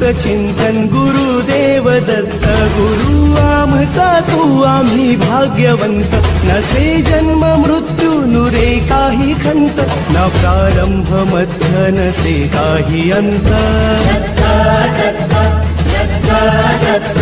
चिंतन गुरुदेव दत्त. गुरु आमचा तू आम्ही भाग्यवंत. नसे जन्म मृत्यू नुरे काही खंत. न प्रारंभ मध्य नसे काही अंत.